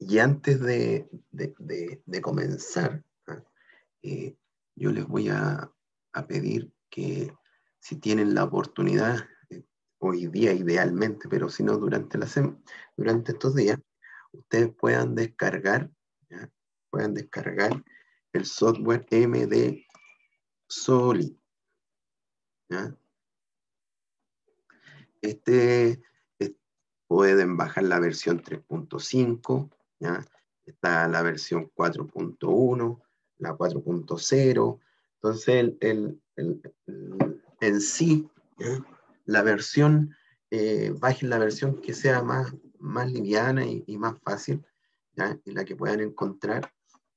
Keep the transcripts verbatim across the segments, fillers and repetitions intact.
Y antes de, de, de, de comenzar, ¿ah? eh, yo les voy a, a pedir que si tienen la oportunidad, eh, hoy día idealmente, pero si no durante, la durante estos días, ustedes puedan descargar, ¿ya? puedan descargar el software M D Solid. ¿Ya? Este, es, pueden bajar la versión tres punto cinco, ¿ya? Está la versión cuatro punto uno, la cuatro punto cero. Entonces, el, el, el, el, en sí, ¿ya? la versión, eh, bajen la versión que sea más, más liviana y, y más fácil, ¿ya? Y la que puedan encontrar.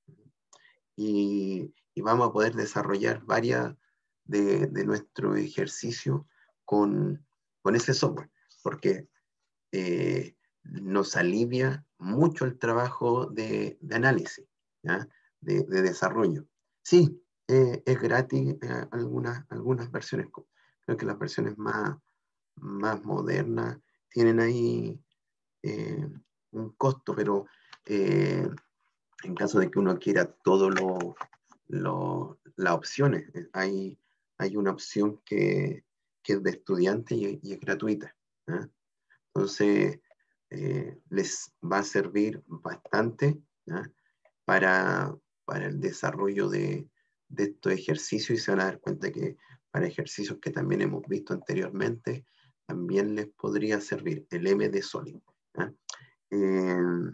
Y, y vamos a poder desarrollar varias de, de nuestro ejercicio con, con ese software, porque eh, nos alivia mucho el trabajo de, de análisis, ¿ya? De, de desarrollo. Sí, eh, es gratis eh, algunas, algunas versiones, creo que las versiones más, más modernas tienen ahí eh, un costo, pero eh, en caso de que uno quiera todo lo, lo, las opciones, hay, hay una opción que, que es de estudiante y, y es gratuita, ¿eh? Entonces, eh, les va a servir bastante, ¿eh? para, para el desarrollo de, de estos ejercicios, y se van a dar cuenta que para ejercicios que también hemos visto anteriormente, también les podría servir el M D Solid, ¿eh? Eh,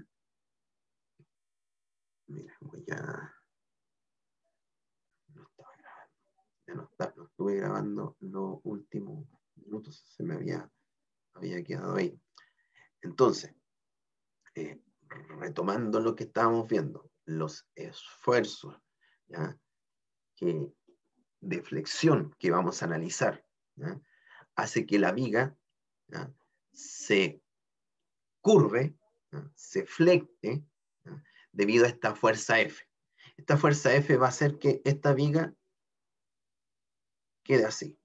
mira, voy a... No estaba grabando, ya no, está, no estuve grabando los últimos minutos, se me había, había quedado ahí. Entonces, eh, retomando lo que estábamos viendo, los esfuerzos, ¿ya? Que, de flexión que vamos a analizar, ¿ya? Hace que la viga, ¿ya? se curve, ¿ya? se flecte, ¿ya? debido a esta fuerza F. Esta fuerza F va a hacer que esta viga quede así.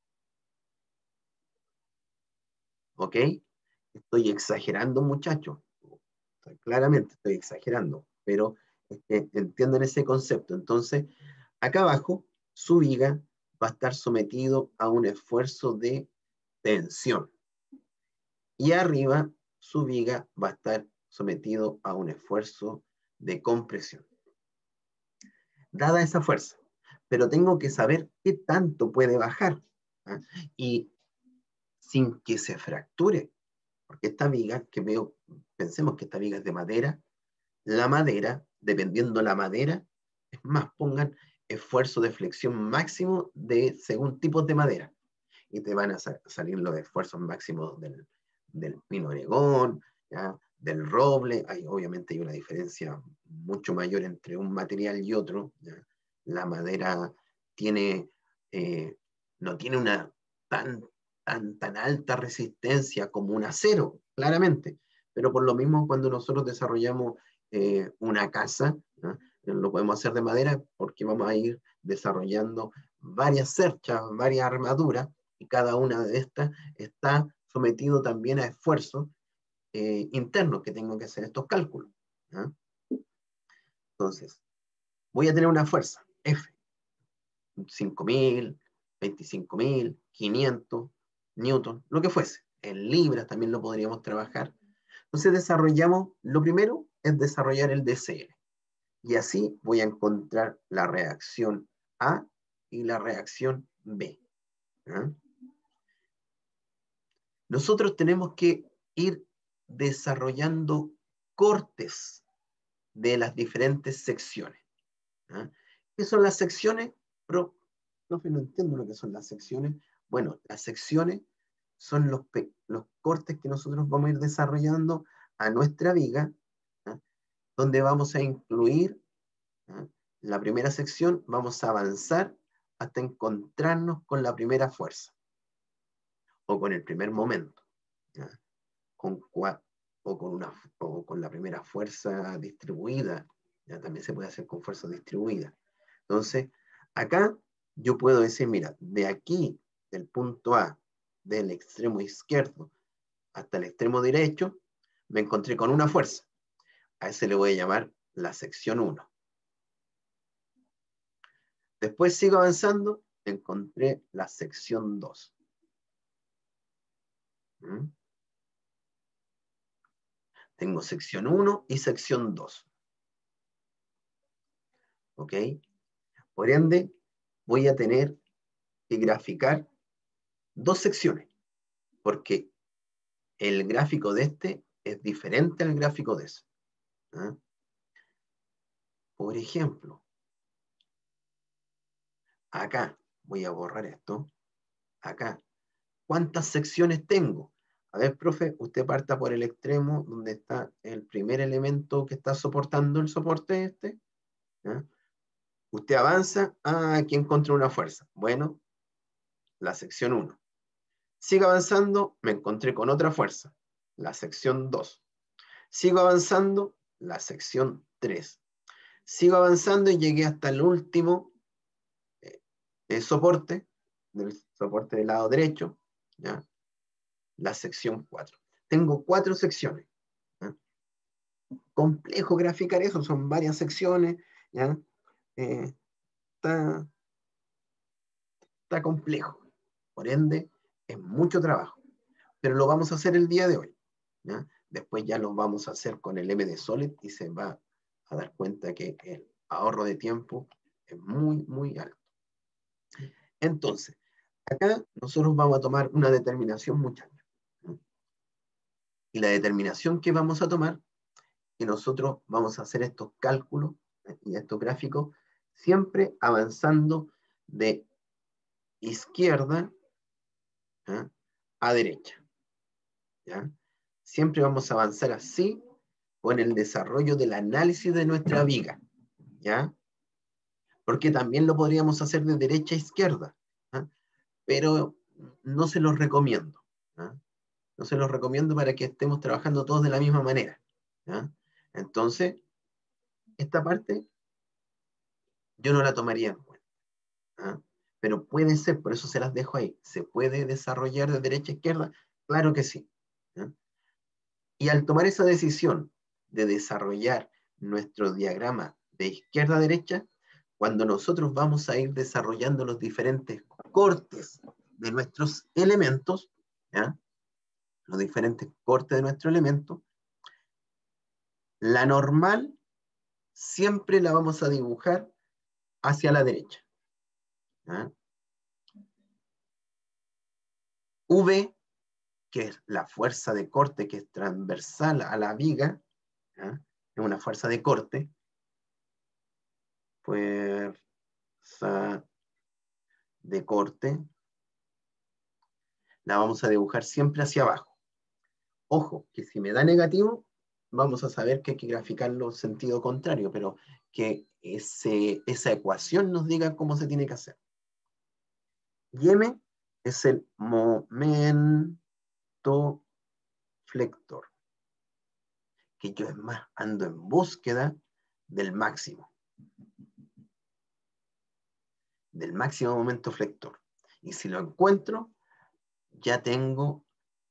¿Ok? Estoy exagerando, muchachos. Claramente estoy exagerando, pero es que entienden ese concepto. Entonces, acá abajo, su viga va a estar sometido a un esfuerzo de tensión. Y arriba, su viga va a estar sometido a un esfuerzo de compresión. Dada esa fuerza, pero tengo que saber qué tanto puede bajar, ¿eh? Y sin que se fracture, porque esta viga, que veo, pensemos que esta viga es de madera, la madera, dependiendo la madera, es más, pongan esfuerzo de flexión máximo de según tipos de madera, y te van a sa salir los esfuerzos máximos del, del pino oregón, ¿ya? Del roble. Hay, obviamente hay una diferencia mucho mayor entre un material y otro, ¿ya? La madera tiene, eh, no tiene una tan, tan, tan alta resistencia como un acero, claramente, pero por lo mismo cuando nosotros desarrollamos eh, una casa, ¿no? Lo podemos hacer de madera porque vamos a ir desarrollando varias cerchas, varias armaduras, y cada una de estas está sometido también a esfuerzos eh, internos que tengo que hacer estos cálculos, ¿no? Entonces, voy a tener una fuerza, F, cinco mil, veinticinco mil, quinientos newton, lo que fuese. En libras también lo podríamos trabajar. Entonces desarrollamos, lo primero es desarrollar el D C L. Y así voy a encontrar la reacción A y la reacción B, ¿eh? Nosotros tenemos que ir desarrollando cortes de las diferentes secciones, ¿eh? ¿Qué son las secciones? Pero, profe, no entiendo lo que son las secciones. Bueno, las secciones son los, los cortes que nosotros vamos a ir desarrollando a nuestra viga, ¿eh? Donde vamos a incluir, ¿eh? La primera sección, vamos a avanzar hasta encontrarnos con la primera fuerza, o con el primer momento, ¿ya? Con o, con una, o con la primera fuerza distribuida, ¿ya? También se puede hacer con fuerza distribuida. Entonces, acá yo puedo decir, mira, de aquí, del punto A, del extremo izquierdo hasta el extremo derecho, me encontré con una fuerza. A ese le voy a llamar la sección uno. Después sigo avanzando, encontré la sección dos. ¿Mm? Tengo sección uno y sección dos. ¿Ok? Por ende, voy a tener que graficar dos secciones, porque el gráfico de este es diferente al gráfico de ese. ¿Ah? Por ejemplo, acá, voy a borrar esto, acá, ¿cuántas secciones tengo? A ver, profe, usted parta por el extremo donde está el primer elemento que está soportando el soporte este. ¿Ah? Usted avanza, ah, aquí encontré una fuerza. Bueno, la sección uno. Sigo avanzando, me encontré con otra fuerza, la sección dos. Sigo avanzando, la sección tres. Sigo avanzando y llegué hasta el último eh, eh, soporte, del soporte del lado derecho, ¿ya? La sección cuatro. Tengo cuatro secciones. ¿Ya? Complejo graficar eso, son varias secciones, ¿ya? Eh, está, está complejo. Por ende, es mucho trabajo. Pero lo vamos a hacer el día de hoy. ¿Ya? Después ya lo vamos a hacer con el M D Solid y se va a dar cuenta que el ahorro de tiempo es muy, muy alto. Entonces, acá nosotros vamos a tomar una determinación, muchachos. ¿No? Y la determinación que vamos a tomar, que nosotros vamos a hacer estos cálculos ¿eh? y estos gráficos, siempre avanzando de izquierda ¿eh? a derecha. ¿Ya? Siempre vamos a avanzar así con el desarrollo del análisis de nuestra viga. ¿Ya? Porque también lo podríamos hacer de derecha a izquierda, ¿eh? Pero no se los recomiendo. ¿Eh? No se los recomiendo para que estemos trabajando todos de la misma manera. ¿Ya? Entonces, esta parte yo no la tomaría en cuenta. ¿Ah? Pero puede ser, por eso se las dejo ahí. ¿Se puede desarrollar de derecha a izquierda? Claro que sí. ¿Ah? Y al tomar esa decisión de desarrollar nuestro diagrama de izquierda a derecha, cuando nosotros vamos a ir desarrollando los diferentes cortes de nuestros elementos, ¿ya? Los diferentes cortes de nuestro elemento, la normal siempre la vamos a dibujar hacia la derecha. ¿Ya? V, que es la fuerza de corte que es transversal a la viga, ¿ya? Es una fuerza de corte, fuerza de corte, la vamos a dibujar siempre hacia abajo. Ojo, que si me da negativo, vamos a saber que hay que graficarlo en sentido contrario, pero que ese, esa ecuación nos diga cómo se tiene que hacer. Y M es el momento flector, que yo es más ando en búsqueda del máximo, del máximo momento flector. Y si lo encuentro, ya tengo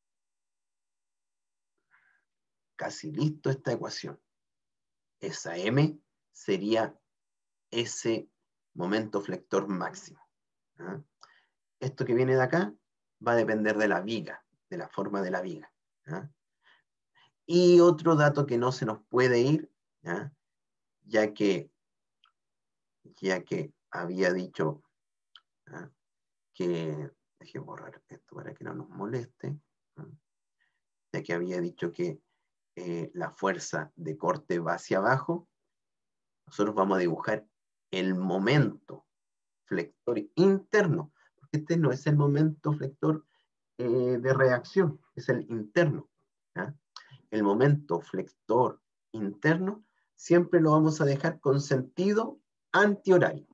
casi listo esta ecuación. Esa M sería ese momento flector máximo. ¿Ah? Esto que viene de acá va a depender de la viga, de la forma de la viga. ¿Ah? Y otro dato que no se nos puede ir, ¿ah? ya que, ya que había dicho ¿ah? que, dejé borrar esto para que no nos moleste, ¿ah? ya que había dicho que eh, la fuerza de corte va hacia abajo, nosotros vamos a dibujar el momento flector interno, porque este no es el momento flector eh, de reacción, es el interno. ¿Ya? El momento flector interno siempre lo vamos a dejar con sentido antihorario.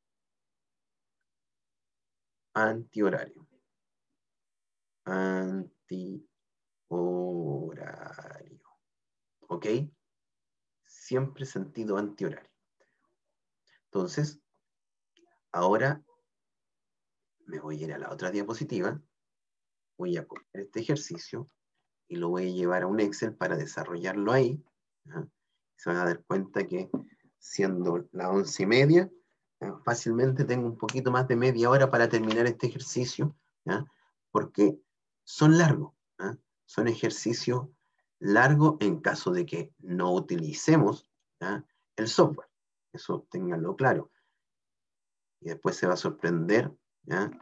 Antihorario. Antihorario. ¿Ok? Siempre sentido antihorario. Entonces, ahora me voy a ir a la otra diapositiva. Voy a copiar este ejercicio y lo voy a llevar a un Excel para desarrollarlo ahí. ¿Ya? Se van a dar cuenta que siendo las once y media, ¿ya? Fácilmente tengo un poquito más de media hora para terminar este ejercicio, ¿ya? Porque son largos, ¿ya? Son ejercicios largos en caso de que no utilicemos, ¿ya? el software. Eso ténganlo claro. Y después se va a sorprender, ¿ya?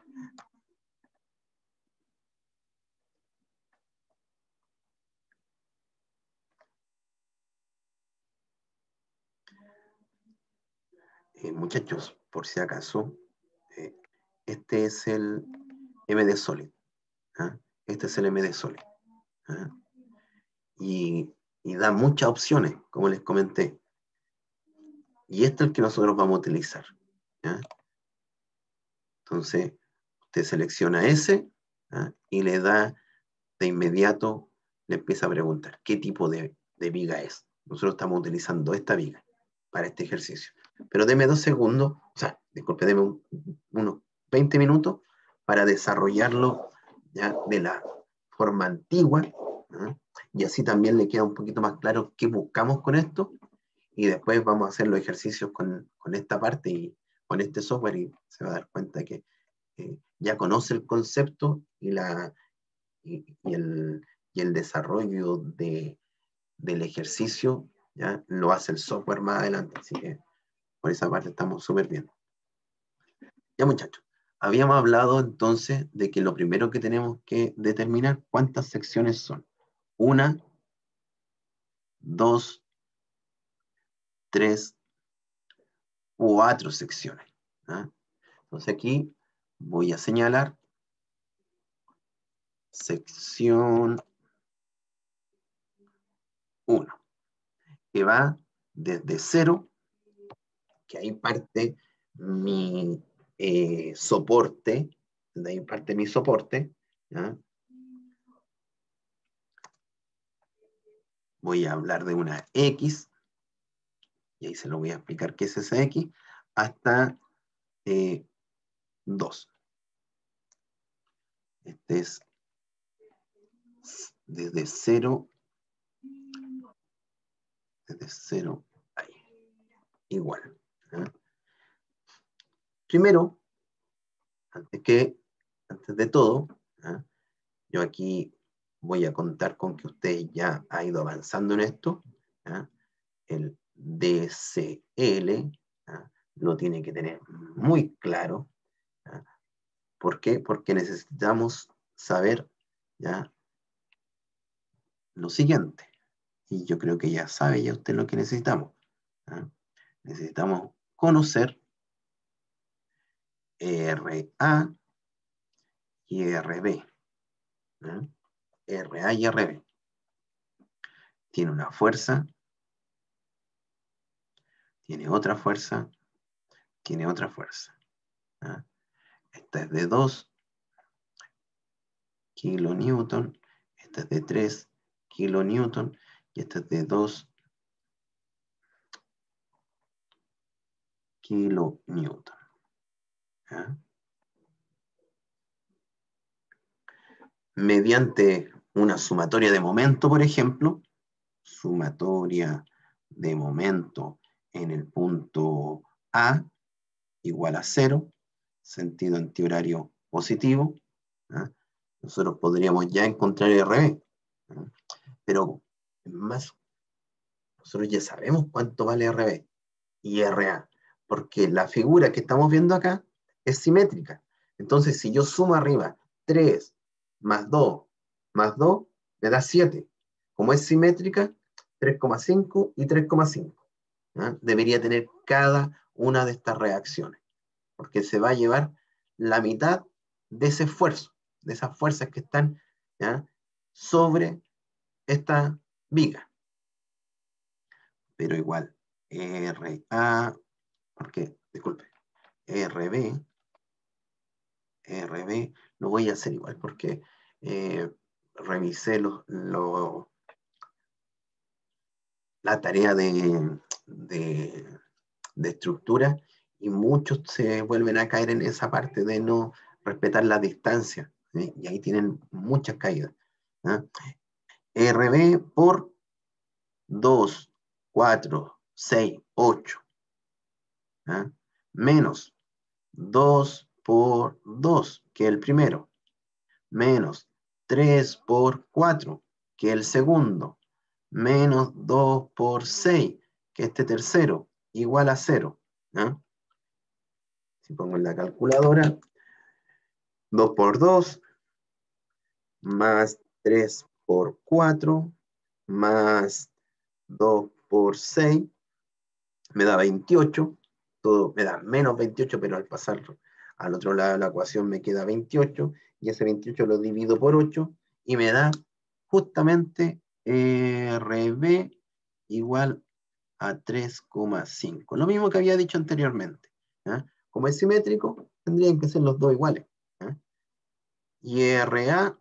Eh, muchachos, por si acaso, eh, este es el M D Solid. ¿Ah? Este es el M D Solid. ¿Ah? Y, y da muchas opciones, como les comenté. Y este es el que nosotros vamos a utilizar. ¿Ah? Entonces, usted selecciona ese, ¿ah? Y le da de inmediato, le empieza a preguntar qué tipo de, de viga es. Nosotros estamos utilizando esta viga para este ejercicio. Pero deme dos segundos, o sea, disculpe, deme un, unos veinte minutos para desarrollarlo ya de la forma antigua, ¿eh? Y así también le queda un poquito más claro qué buscamos con esto, y después vamos a hacer los ejercicios con, con esta parte y con este software, y se va a dar cuenta que eh, ya conoce el concepto y, la, y, y, el, y el desarrollo de, del ejercicio, ya lo hace el software más adelante, así que por esa parte estamos súper bien. Ya, muchachos, habíamos hablado entonces de que lo primero que tenemos que determinar cuántas secciones son. Una, dos, tres, cuatro secciones. ¿Ah? Entonces aquí voy a señalar sección uno, que va desde cero, que ahí parte mi eh, soporte, de ahí parte mi soporte, ¿ya? Voy a hablar de una X, y ahí se lo voy a explicar qué es esa X, hasta eh, dos. Este es desde cero, desde cero, ahí, igual. ¿Eh? Primero, antes, que, antes de todo, ¿eh? Yo aquí voy a contar con que usted ya ha ido avanzando en esto. ¿Eh? El D C L, ¿eh? Lo tiene que tener muy claro. ¿Eh? ¿Por qué? Porque necesitamos saber, ¿ya?, lo siguiente. Y yo creo que ya sabe ya usted lo que necesitamos. ¿Eh? Necesitamos conocer R A y R B. ¿Eh? R A y R B. Tiene una fuerza, tiene otra fuerza, tiene otra fuerza. ¿Eh? Esta es de dos kilonewton, esta es de tres kilonewton y esta es de dos kilonewton. ¿Eh? Mediante una sumatoria de momento, por ejemplo, sumatoria de momento en el punto A igual a cero, sentido antihorario positivo, ¿eh? Nosotros podríamos ya encontrar R B, ¿eh? Pero más, nosotros ya sabemos cuánto vale R B y R A, porque la figura que estamos viendo acá es simétrica. Entonces, si yo sumo arriba tres más dos más dos, me da siete. Como es simétrica, tres coma cinco y tres coma cinco. ¿Ah? Debería tener cada una de estas reacciones, porque se va a llevar la mitad de ese esfuerzo, de esas fuerzas que están, ¿ya?, sobre esta viga. Pero igual, R A, porque, disculpe, R B, R B, lo voy a hacer igual porque eh, revisé lo, lo, la tarea de, de, de estructura, y muchos se vuelven a caer en esa parte de no respetar la distancia, ¿sí? Y ahí tienen muchas caídas. ¿Ah? R B por dos, cuatro, seis, ocho. ¿Ah? Menos dos por dos, que el primero. Menos tres por cuatro, que el segundo. Menos dos por seis, que este tercero. Igual a cero. ¿Ah? Si pongo en la calculadora, dos por dos, más tres por cuatro, más dos por seis, me da veintiocho. Todo me da menos veintiocho, pero al pasar al otro lado de la ecuación me queda veintiocho, y ese veintiocho lo divido por ocho, y me da justamente R B igual a tres coma cinco. Lo mismo que había dicho anteriormente. ¿Ah? Como es simétrico, tendrían que ser los dos iguales. ¿Ah? Y R A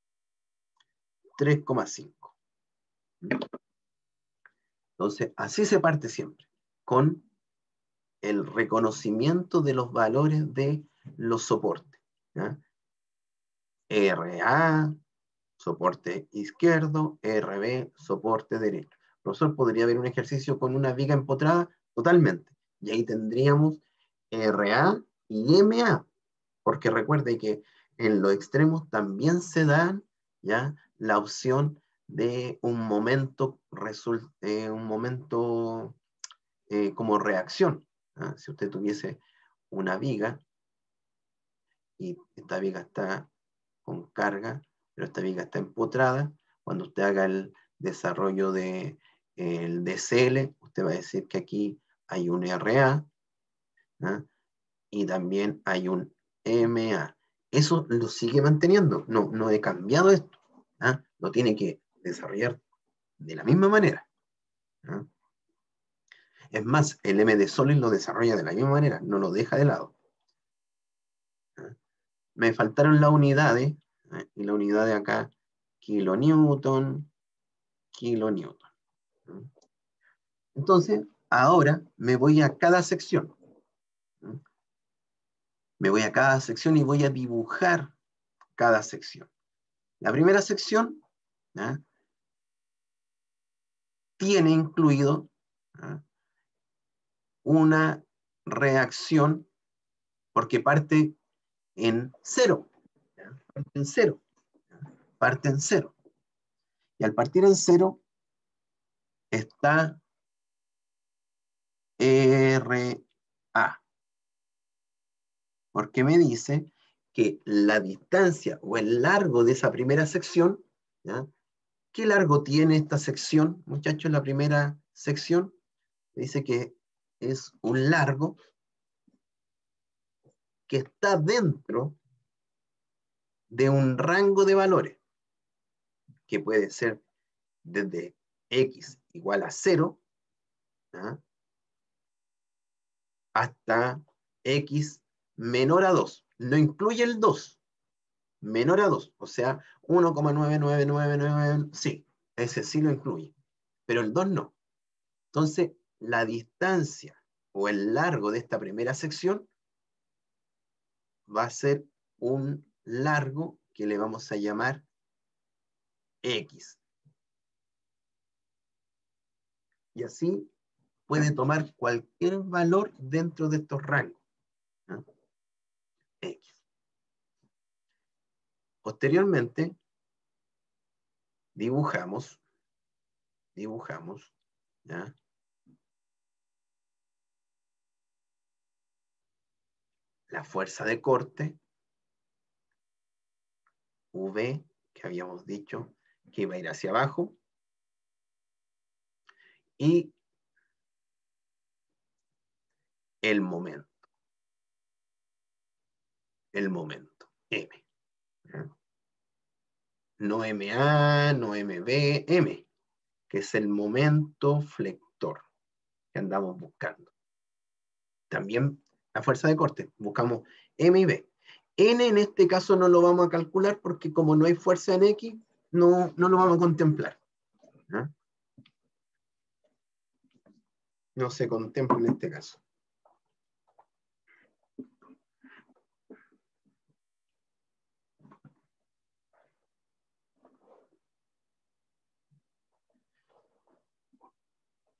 tres coma cinco. Entonces, así se parte siempre, con el reconocimiento de los valores de los soportes. ¿Ya? R A, soporte izquierdo, R B, soporte derecho. Profesor, ¿podría haber un ejercicio con una viga empotrada? Totalmente. Y ahí tendríamos R A y M A, porque recuerde que en los extremos también se dan, ¿ya?, la opción de un momento, eh, un momento eh, como reacción. ¿Ah? Si usted tuviese una viga y esta viga está con carga, pero esta viga está empotrada, cuando usted haga el desarrollo de el D C L, usted va a decir que aquí hay un R A, ¿ah?, y también hay un M A. Eso lo sigue manteniendo, no, no he cambiado esto. ¿Ah? Lo tiene que desarrollar de la misma manera. ¿Ah? Es más, el M de Solid lo desarrolla de la misma manera, no lo deja de lado. ¿Ah? Me faltaron las unidades, ¿eh? Y la unidad de acá, kilonewton, kilonewton. ¿Ah? Entonces, ahora me voy a cada sección. ¿Ah? Me voy a cada sección y voy a dibujar cada sección. La primera sección, ¿ah?, tiene incluido, ¿ah?, una reacción, porque parte en cero. ¿Ya? Parte en cero. ¿Ya? Parte en cero. Y al partir en cero está R A. Porque me dice que la distancia o el largo de esa primera sección, ¿ya? ¿Qué largo tiene esta sección, muchachos? La primera sección dice que es un largo que está dentro de un rango de valores, que puede ser desde x igual a cero, ¿ah?, hasta x menor a dos. No incluye el dos, menor a dos, o sea, uno coma nueve nueve nueve nueve, sí, ese sí lo incluye, pero el dos no. Entonces, la distancia o el largo de esta primera sección va a ser un largo que le vamos a llamar X. Y así puede tomar cualquier valor dentro de estos rangos, ¿no? X. Posteriormente, dibujamos, dibujamos, ¿ya?, la fuerza de corte, V, que habíamos dicho que iba a ir hacia abajo, y el momento, el momento, M. ¿Ya? No M A, no M B, M, que es el momento flector que andamos buscando. También la fuerza de corte, buscamos M y B. N en este caso no lo vamos a calcular porque como no hay fuerza en X, no, no lo vamos a contemplar. ¿Ah? No se contempla en este caso.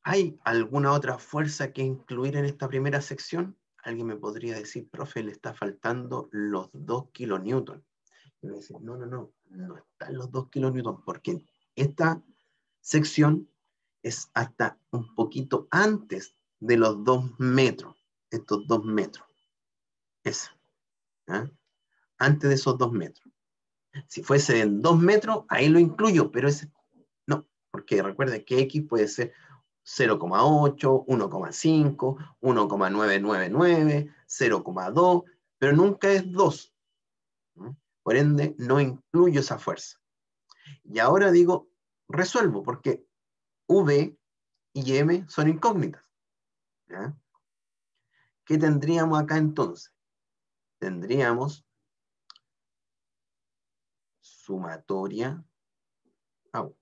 ¿Hay alguna otra fuerza que incluir en esta primera sección? Alguien me podría decir, profe, le está faltando los dos kilonewton. Yo voy a decir, no, no, no, no están los dos kilonewton, porque esta sección es hasta un poquito antes de los dos metros, estos dos metros. Esa, ¿eh? Antes de esos dos metros. Si fuese en dos metros, ahí lo incluyo, pero ese no, porque recuerden que X puede ser cero coma ocho, uno coma cinco, uno coma novecientos noventa y nueve, cero coma dos, pero nunca es dos. ¿Mm? Por ende, no incluyo esa fuerza. Y ahora digo, resuelvo, porque V y M son incógnitas. ¿Ya? ¿Qué tendríamos acá entonces? Tendríamos sumatoria, oh,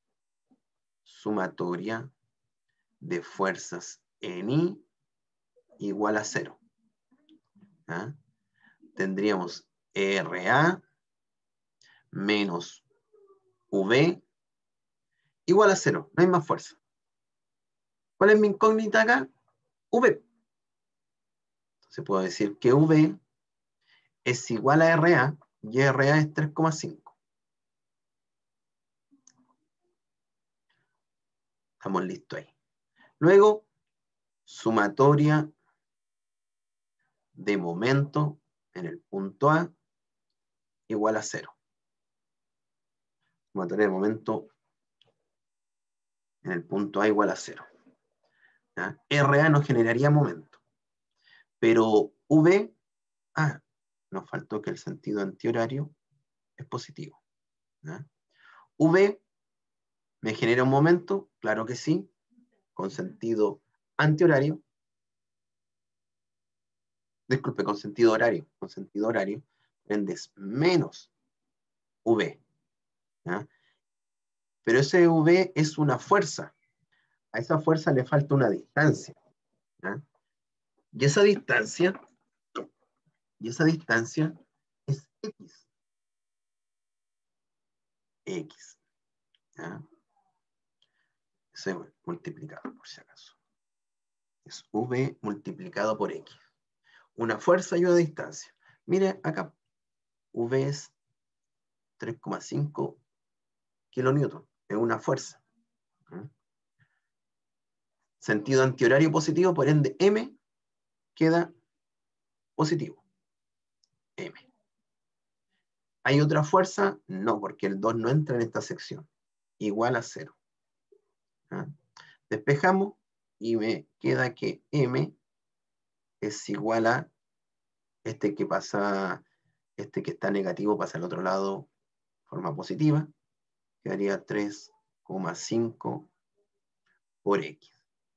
sumatoria de fuerzas en I igual a cero. ¿Ah? Tendríamos R A menos V igual a cero, no hay más fuerza. ¿Cuál es mi incógnita acá? V. Entonces puedo decir que V es igual a R A y R A es tres coma cinco. Estamos listos ahí. Luego, sumatoria de momento en el punto A igual a cero. Sumatoria de momento en el punto A igual a cero. ¿Ya? R A no generaría momento. Pero V, ah, nos faltó que el sentido antihorario es positivo. ¿Ya? V me genera un momento, claro que sí, con sentido antihorario. Disculpe, con sentido horario, con sentido horario, prendes menos V. ¿Ya? Pero ese V es una fuerza. A esa fuerza le falta una distancia. ¿Ya? Y esa distancia, y esa distancia es X. X. ¿Ya? Eso es multiplicado, por si acaso. Es V multiplicado por X. Una fuerza y una distancia. Mire acá, V es tres coma cinco kilonewton. Es una fuerza. ¿Mm? Sentido antihorario positivo, por ende M queda positivo. M. ¿Hay otra fuerza? No, porque el dos no entra en esta sección. Igual a cero. ¿Ah? Despejamos y me queda que M es igual a este que pasa, este que está negativo pasa al otro lado de forma positiva. Quedaría tres coma cinco por X.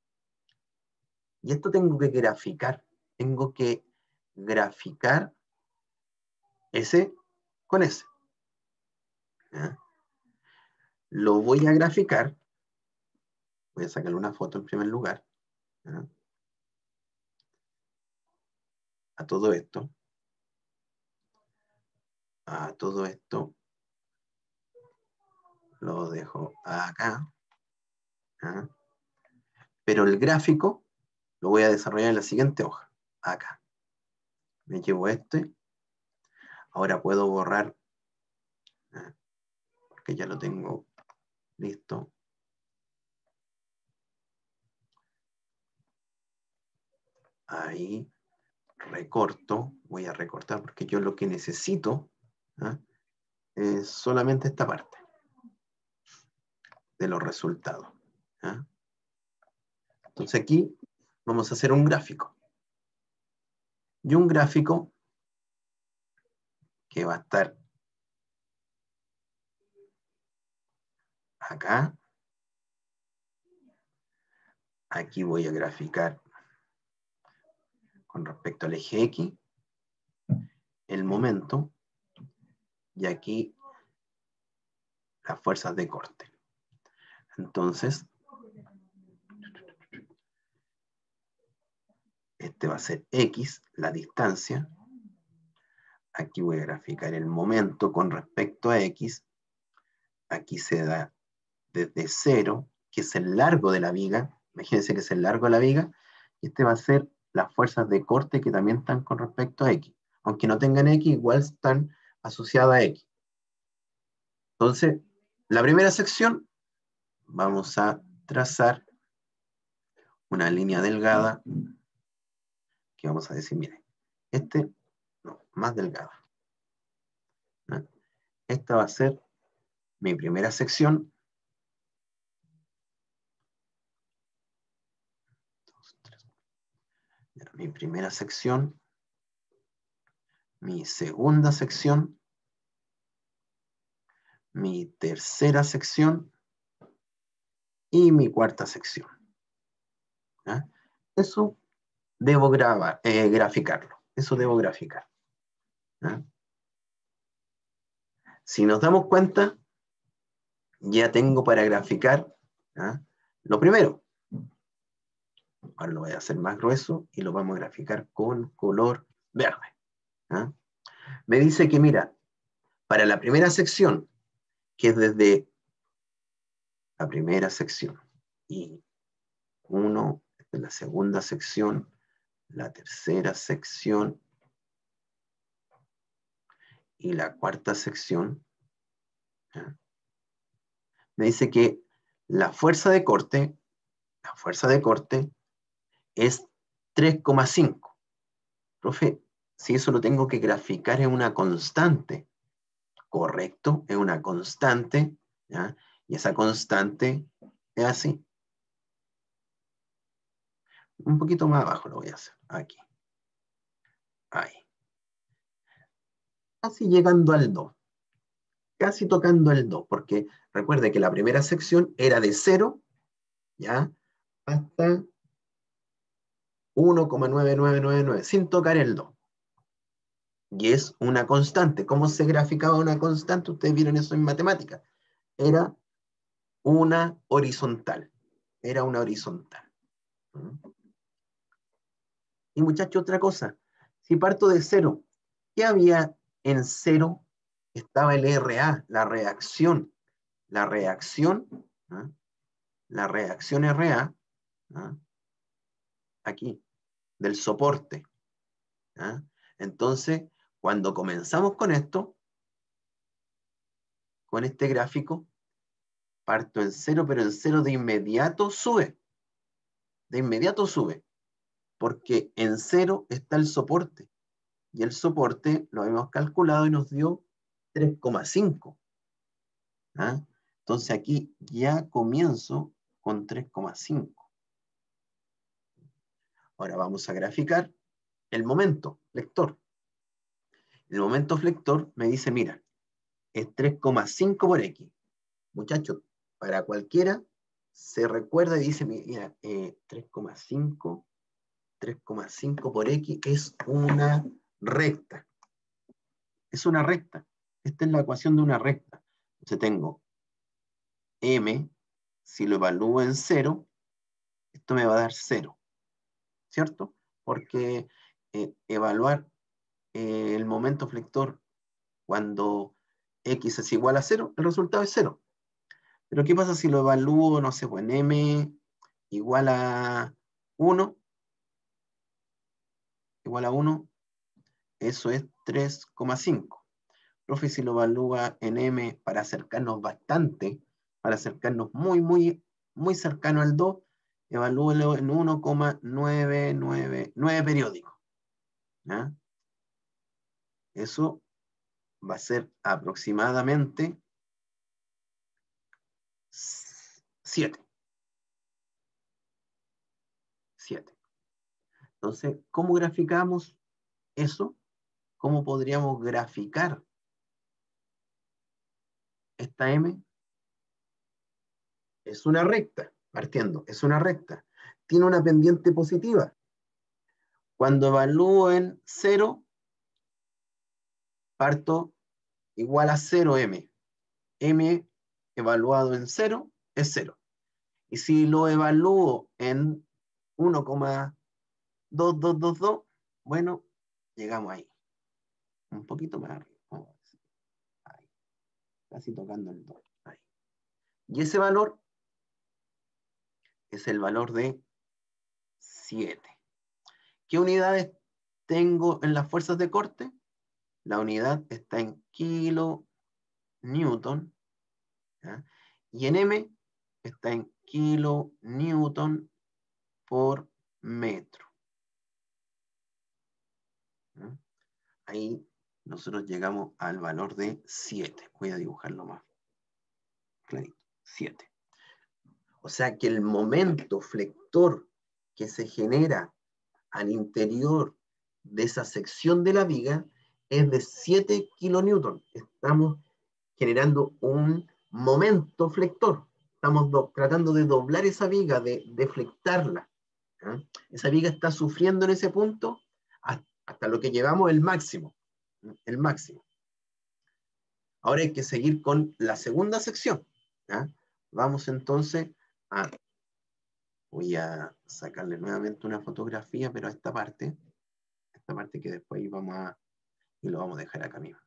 Y esto tengo que graficar. Tengo que graficar S con S. ¿Ya? Lo voy a graficar. Voy a sacarle una foto en primer lugar. ¿Ya? A todo esto. A todo esto. Lo dejo acá. ¿Ya? Pero el gráfico lo voy a desarrollar en la siguiente hoja. Acá. Me llevo este. Ahora puedo borrar. ¿Ya? Porque ya lo tengo listo. Ahí. Recorto. Voy a recortar porque yo lo que necesito, ¿eh? es solamente esta parte de los resultados. ¿Eh? Entonces aquí vamos a hacer un gráfico. Y un gráfico que va a estar acá. Aquí voy a graficar con respecto al eje X el momento y aquí las fuerzas de corte. Entonces, este va a ser X, la distancia. Aquí voy a graficar el momento con respecto a X. Aquí se da desde cero, que es el largo de la viga, Imagínense que es el largo de la viga, y este va a ser las fuerzas de corte que también están con respecto a X. Aunque no tengan X, igual están asociadas a X. Entonces, la primera sección, vamos a trazar una línea delgada, que vamos a decir, miren, este, no, más delgada. ¿no? Esta va a ser mi primera sección. Dos, tres. Mi primera sección, mi segunda sección, mi tercera sección y mi cuarta sección. ¿ya? Eso debo grabar, eh, graficarlo. Eso debo graficar. ¿ya? Si nos damos cuenta, ya tengo para graficar ¿ya? lo primero. Ahora lo voy a hacer más grueso y lo vamos a graficar con color verde. ¿ya? Me dice que, mira, para la primera sección, que es desde la primera sección, y uno, esta es la segunda sección, la tercera sección y la cuarta sección, ¿ya? me dice que la fuerza de corte, la fuerza de corte es tres coma cinco. Profe, si eso lo tengo que graficar en una constante, correcto, es una constante, ¿ya? Y esa constante es así. Un poquito más abajo lo voy a hacer, aquí. Ahí. Casi llegando al do. Casi tocando el do, porque recuerde que la primera sección era de cero, ¿ya? Hasta uno coma nueve nueve nueve nueve, sin tocar el do. Y es una constante. ¿Cómo se graficaba una constante? Ustedes vieron eso en matemáticas. Era una horizontal. Era una horizontal. Y muchachos, otra cosa. Si parto de cero, ¿qué había en cero? Estaba el R A, la reacción. La reacción, ¿eh? la reacción R A, ¿eh? aquí, del soporte. ¿eh? Entonces, cuando comenzamos con esto, con este gráfico, parto en cero, pero en cero de inmediato sube. De inmediato sube. Porque en cero está el soporte. Y el soporte lo hemos calculado y nos dio tres coma cinco. ¿ah? Entonces aquí ya comienzo con tres coma cinco. Ahora vamos a graficar el momento flector. El momento flector me dice, mira, es tres coma cinco por X. Muchachos, para cualquiera se recuerda y dice, mira, eh, tres coma cinco, tres coma cinco por X es una recta. Es una recta. Esta es la ecuación de una recta. Entonces tengo M, si lo evalúo en cero, esto me va a dar cero, ¿cierto? Porque eh, evaluar eh, el momento flector cuando X es igual a cero, el resultado es cero. Pero ¿qué pasa si lo evalúo, no sé, pues en M igual a uno? Igual a uno, eso es tres coma cinco. Profe, si lo evalúa en M para acercarnos bastante, para acercarnos muy, muy, muy cercano al dos, evalúelo en uno coma novecientos noventa y nueve periódicos. ¿ya? Eso va a ser aproximadamente siete. siete. Entonces, ¿cómo graficamos eso? ¿Cómo podríamos graficar esta M? Es una recta, partiendo, es una recta. Tiene una pendiente positiva. Cuando evalúo en cero, parto igual a cero M. M evaluado en cero es cero. Y si lo evalúo en uno coma dos dos dos dos, bueno, llegamos ahí. Un poquito más arriba. Ahí. Casi tocando el dos. Ahí. Y ese valor es el valor de siete. ¿Qué unidades tengo en las fuerzas de corte? La unidad está en kilonewton, ¿ya? Y en M está en kilonewton por metro. ¿Ya? Ahí nosotros llegamos al valor de siete. Voy a dibujarlo más clarito. siete. O sea que el momento flector que se genera al interior de esa sección de la viga es de siete kilonewton. Estamos generando un momento flector. Estamos do, tratando de doblar esa viga, de, de flectarla. ¿Eh? Esa viga está sufriendo en ese punto hasta, hasta lo que llevamos el máximo. ¿Eh? El máximo. Ahora hay que seguir con la segunda sección. ¿Eh? Vamos entonces a... Voy a sacarle nuevamente una fotografía, pero a esta parte, esta parte que después vamos a... y lo vamos a dejar acá mismo.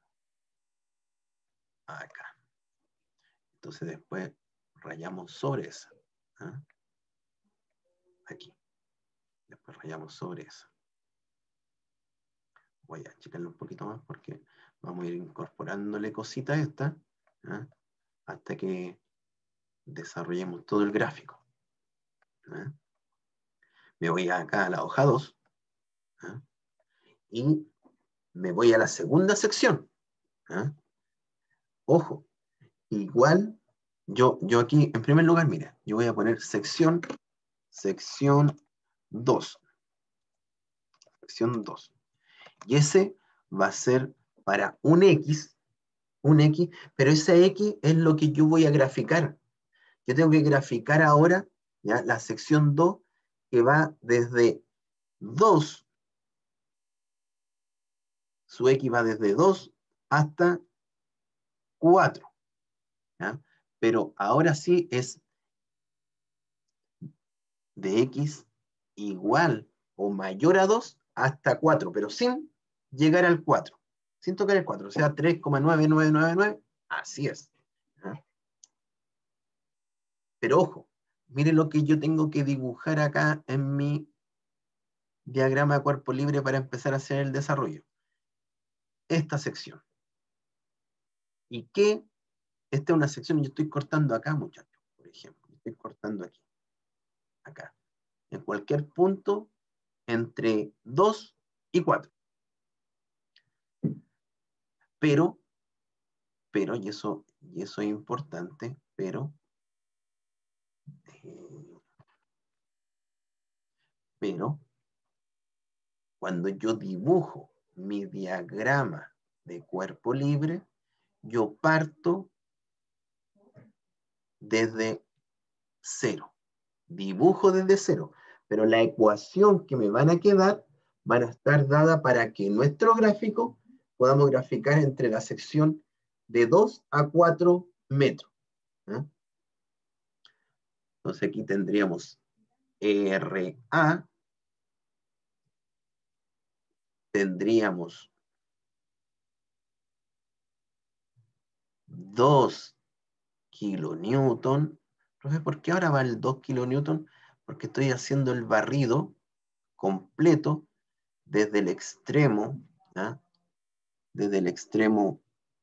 Acá. Entonces después rayamos sobre esa. ¿Eh? Aquí. Después rayamos sobre esa. Voy a achicarlo un poquito más porque vamos a ir incorporándole cositas a esta, ¿eh? Hasta que desarrollemos todo el gráfico. ¿Eh? Me voy acá a la hoja dos, ¿eh? Y me voy a la segunda sección. ¿Eh? Ojo, igual yo, yo aquí, en primer lugar, mira, yo voy a poner sección, sección dos. Sección dos. Y ese va a ser para un X, un X, pero ese X es lo que yo voy a graficar. Yo tengo que graficar ahora, ¿ya? La sección dos, que va desde dos, su X va desde dos hasta cuatro. ¿Ya? Pero ahora sí es de X igual o mayor a dos hasta cuatro, pero sin llegar al cuatro, sin tocar el cuatro, o sea, tres coma nueve nueve nueve nueve, así es. ¿Ya? Pero ojo, miren lo que yo tengo que dibujar acá en mi diagrama de cuerpo libre para empezar a hacer el desarrollo. Esta sección. ¿Y qué? Esta es una sección, yo estoy cortando acá, muchachos, por ejemplo. Estoy cortando aquí. Acá. En cualquier punto entre dos y cuatro. Pero, pero, y eso, y eso es importante, pero, eh, pero, cuando yo dibujo mi diagrama de cuerpo libre, yo parto desde cero. Dibujo desde cero. Pero la ecuación que me van a quedar van a estar dadas para que nuestro gráfico podamos graficar entre la sección de dos a cuatro metros. ¿Eh? Entonces aquí tendríamos R A, tendríamos dos kilonewton. Profe, ¿por qué ahora va el dos kilonewton? Porque estoy haciendo el barrido completo desde el extremo, ¿eh? Desde el extremo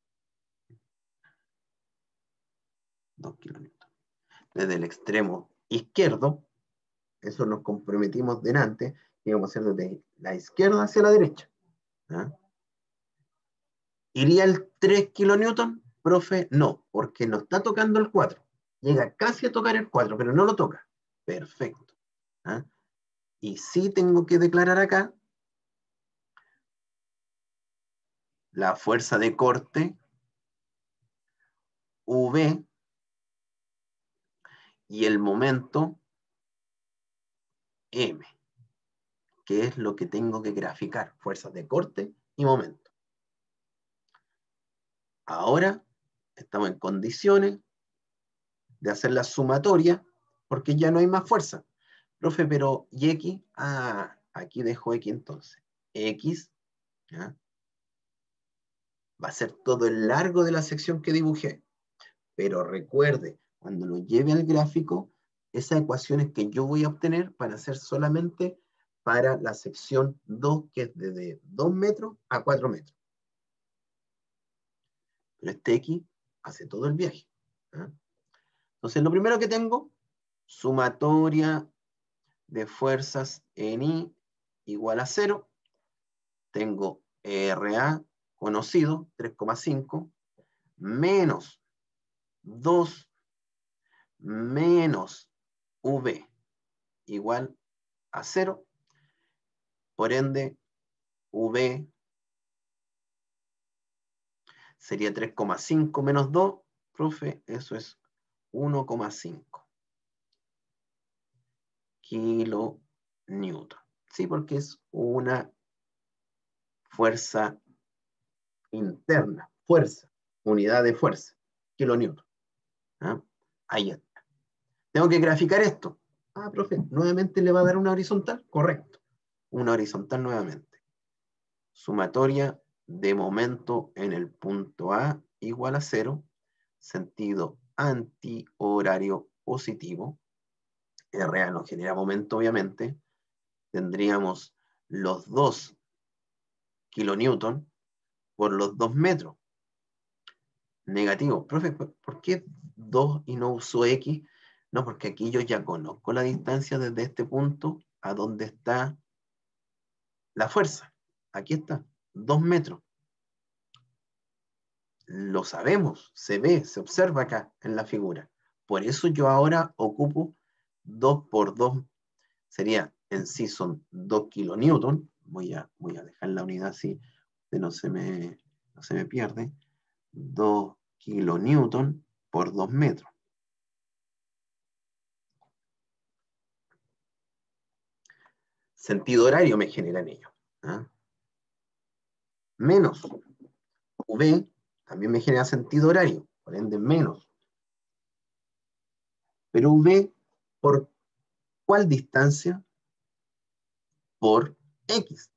dos kilonewton. Desde el extremo izquierdo, eso nos comprometimos delante, y vamos a hacer desde la izquierda hacia la derecha. ¿Ah? ¿Iría el tres kilonewton? Profe, no, porque no está tocando el cuatro. Llega casi a tocar el cuatro, pero no lo toca. Perfecto. ¿Ah? Y sí tengo que declarar acá la fuerza de corte V y el momento M, que es lo que tengo que graficar, fuerzas de corte y momento. Ahora estamos en condiciones de hacer la sumatoria porque ya no hay más fuerza. Profe, pero ¿y X? Ah, aquí dejo X entonces. X, ¿ya? Va a ser todo el largo de la sección que dibujé. Pero recuerde, cuando lo lleve al gráfico, esas ecuaciones que yo voy a obtener van a ser solamente para la sección dos, que es de dos metros a cuatro metros. Pero este X hace todo el viaje. ¿eh? Entonces, lo primero que tengo, sumatoria de fuerzas en I igual a cero. Tengo R A conocido, tres coma cinco, menos dos menos V igual a cero. Por ende, V sería tres coma cinco menos dos. Profe, eso es uno coma cinco kilonewton. Sí, porque es una fuerza interna, fuerza, unidad de fuerza, kilonewton. ¿Ah? Ahí está. Tengo que graficar esto. Ah, profe, nuevamente le va a dar una horizontal. Correcto. Una horizontal nuevamente. Sumatoria de momento en el punto A igual a cero. Sentido antihorario positivo. R A no genera momento, obviamente. Tendríamos los dos kilonewton por los dos metros. Negativo. Profe, ¿por qué dos y no uso X? No, porque aquí yo ya conozco la distancia desde este punto a donde está la fuerza. Aquí está, dos metros. Lo sabemos, se ve, se observa acá en la figura. Por eso yo ahora ocupo dos por dos. Sería, en sí son dos kilonewton. Voy a, voy a dejar la unidad así, que no se me, no se me pierde. dos kilonewton por dos metros. Sentido horario me generan ellos. ¿ah? Menos V también me genera sentido horario, por ende menos. Pero V, ¿por cuál distancia? Por X.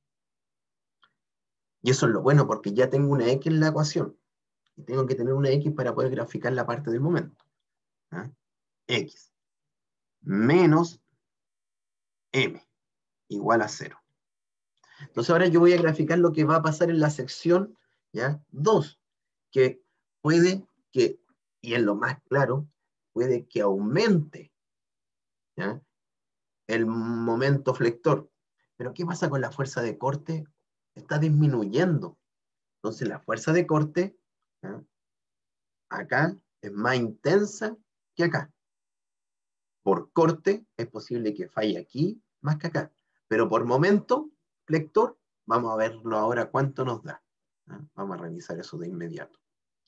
Y eso es lo bueno, porque ya tengo una X en la ecuación. Y tengo que tener una X para poder graficar la parte del momento. ¿ah? X menos M igual a cero. Entonces ahora yo voy a graficar lo que va a pasar en la sección ¿ya? dos, que puede que, y en lo más claro, puede que aumente ¿ya? el momento flector. Pero ¿qué pasa con la fuerza de corte? Está disminuyendo. Entonces la fuerza de corte ¿ya? acá es más intensa que acá. Por corte es posible que falle aquí más que acá. Pero por momento flector, vamos a verlo ahora cuánto nos da. ¿ya? Vamos a revisar eso de inmediato.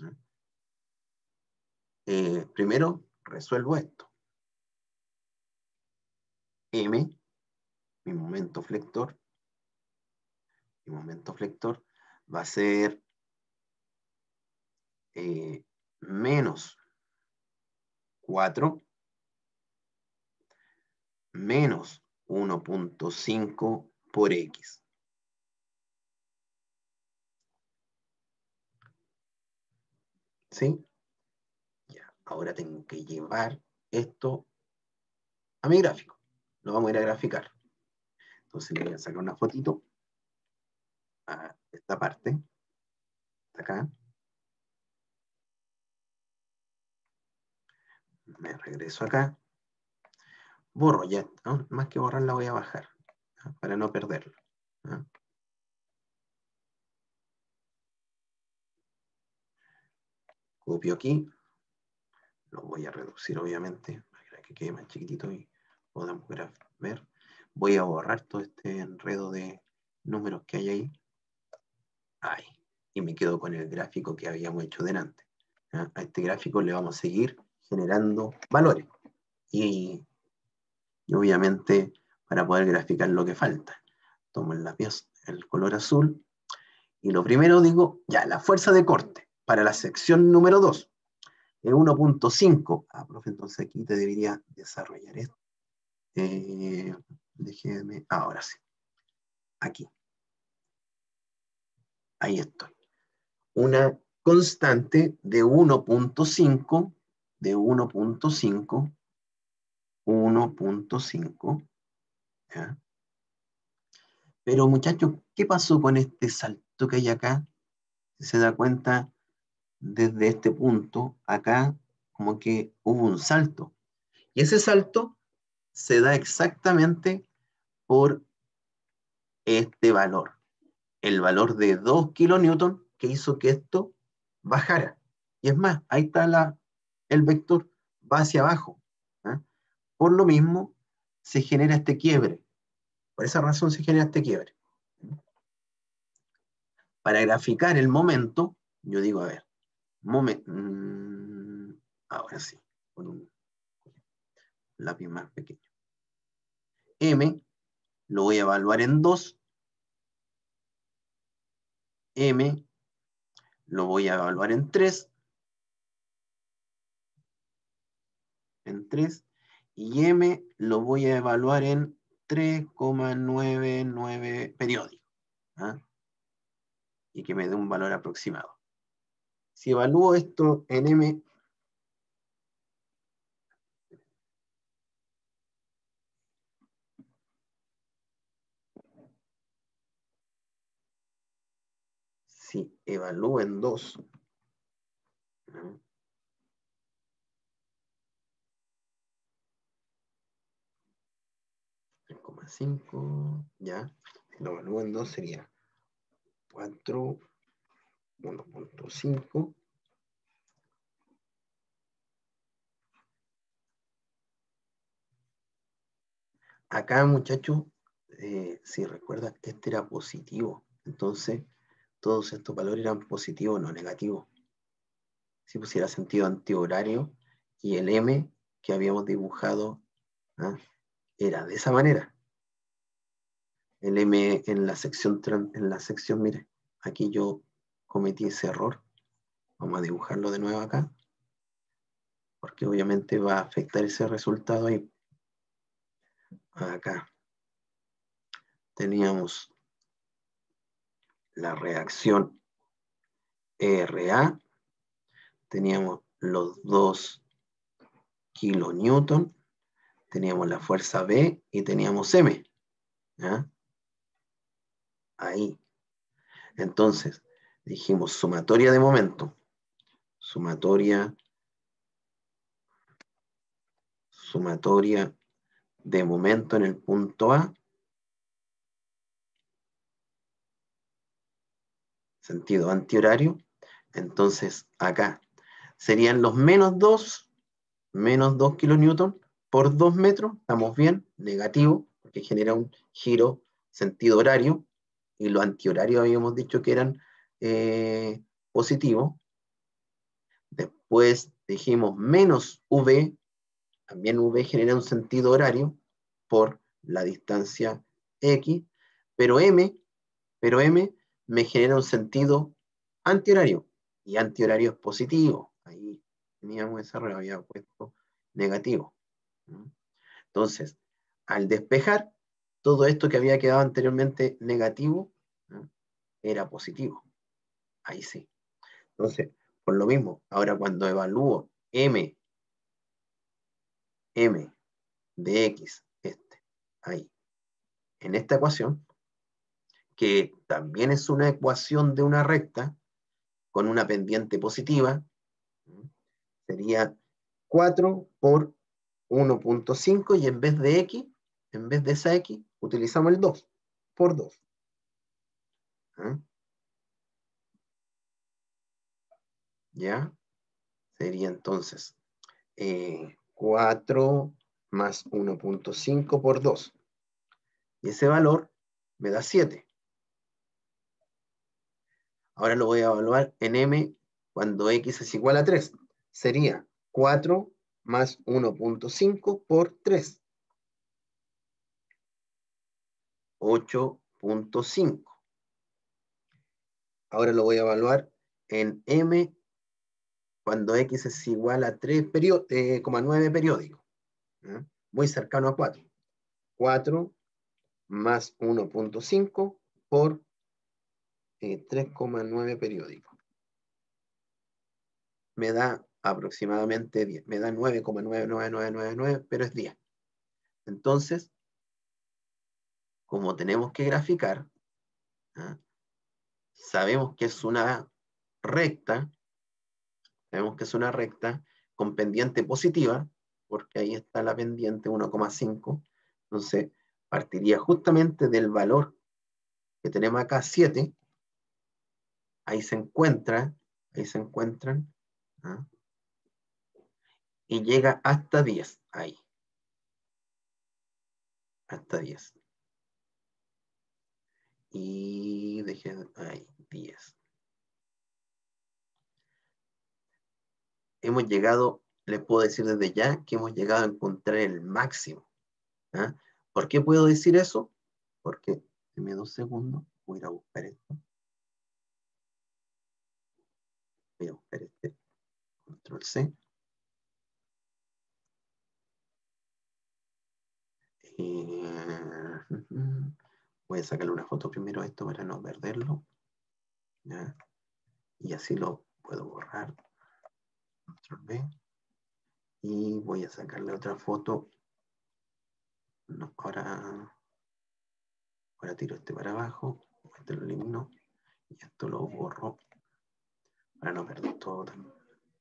Eh, primero, resuelvo esto. M, mi momento flector, mi momento flector va a ser eh, menos cuatro menos uno punto cinco por X. ¿Sí? Ya, ahora tengo que llevar esto a mi gráfico. Lo vamos a ir a graficar. Entonces le voy a sacar una fotito a esta parte. Acá. Me regreso acá. Borro ya. ¿no? Más que borrar la voy a bajar. ¿no? Para no perderlo. ¿no? Copio aquí. Lo voy a reducir obviamente. Para que quede más chiquitito y podamos ver. Voy a borrar todo este enredo de números que hay ahí. Ahí. Y me quedo con el gráfico que habíamos hecho delante. ¿ya? A este gráfico le vamos a seguir generando valores. Y, y obviamente para poder graficar lo que falta. Tomo el lápiz, el color azul. Y lo primero digo, ya, la fuerza de corte para la sección número dos es uno punto cinco. Ah, profe, entonces aquí te debería desarrollar esto. Eh, déjeme, ahora sí. Aquí. Ahí estoy. Una constante de uno punto cinco, de uno punto cinco uno punto cinco. ¿Ya? Pero muchachos, ¿qué pasó con este salto que hay acá? Si se da cuenta, desde este punto, acá, como que hubo un salto. Y ese salto se da exactamente por este valor. El valor de dos kilonewton que hizo que esto bajara. Y es más, ahí está la, el vector, va hacia abajo. ¿eh? Por lo mismo, se genera este quiebre. Por esa razón se genera este quiebre. Para graficar el momento, yo digo, a ver, momen, mmm, ahora sí, con un lápiz más pequeño. M lo voy a evaluar en dos. M lo voy a evaluar en tres. En tres. Y M lo voy a evaluar en tres coma noventa y nueve periódico. ¿ah? Y que me dé un valor aproximado. Si evalúo esto en M, si evalúo en dos, ¿no? tres coma cinco, ya. Si lo evalúo en dos sería cuatro, uno punto cinco. Acá, muchachos, eh, si recuerdan, este era positivo. Entonces, todos estos valores eran positivos, no negativos. Si pusiera sentido antihorario y el M que habíamos dibujado, ¿ah? era de esa manera. El M en la sección, en la sección, mire, aquí yo cometí ese error. Vamos a dibujarlo de nuevo acá, porque obviamente va a afectar ese resultado ahí. Acá teníamos la reacción R A, teníamos los dos kilonewton, teníamos la fuerza B y teníamos M. ¿ya? Ahí. Entonces, dijimos sumatoria de momento. Sumatoria, sumatoria de momento en el punto A. Sentido antihorario. Entonces, acá serían los menos dos, menos dos kilonewton por dos metros. Estamos bien, negativo, porque genera un giro sentido horario. Y los antihorarios habíamos dicho que eran eh, positivos. Después dijimos menos V, también V genera un sentido horario por la distancia X, pero M, pero M me genera un sentido antihorario, y antihorario es positivo. Ahí teníamos ese error, había puesto negativo. Entonces, al despejar, todo esto que había quedado anteriormente negativo, ¿no? era positivo. Ahí sí. Entonces, por lo mismo, ahora cuando evalúo M, M de X, este, ahí, en esta ecuación, que también es una ecuación de una recta con una pendiente positiva, sería cuatro por uno punto cinco y en vez de X, en vez de esa X, utilizamos el dos por dos. ¿Ah? ¿Ya? Sería entonces eh, cuatro más uno punto cinco por dos. Y ese valor me da siete. Ahora lo voy a evaluar en M cuando X es igual a tres. Sería cuatro más uno punto cinco por tres. ocho punto cinco. Ahora lo voy a evaluar en M cuando X es igual a tres coma nueve periódico. ¿eh? Muy cercano a cuatro. cuatro más uno punto cinco por eh, tres coma nueve periódico. Me da aproximadamente diez. Me da nueve coma nueve nueve nueve nueve nueve, pero es diez. Entonces, como tenemos que graficar, ¿ah? Sabemos que es una recta, sabemos que es una recta con pendiente positiva, porque ahí está la pendiente uno coma cinco, entonces partiría justamente del valor que tenemos acá, siete, ahí se encuentra, ahí se encuentran, ¿ah? Y llega hasta diez, ahí, hasta diez. Y dejé ahí, diez. Hemos llegado, les puedo decir desde ya que hemos llegado a encontrar el máximo. ¿Ah? ¿Por qué puedo decir eso? Porque, deme dos segundos, voy a ir a buscar esto. Voy a buscar este, control C. Eh, voy a sacarle una foto primero a esto para no perderlo. ¿Ya? Y así lo puedo borrar. Control B. Y voy a sacarle otra foto. No, ahora, ahora tiro este para abajo. Este lo elimino. Y esto lo borro para no perder todo también.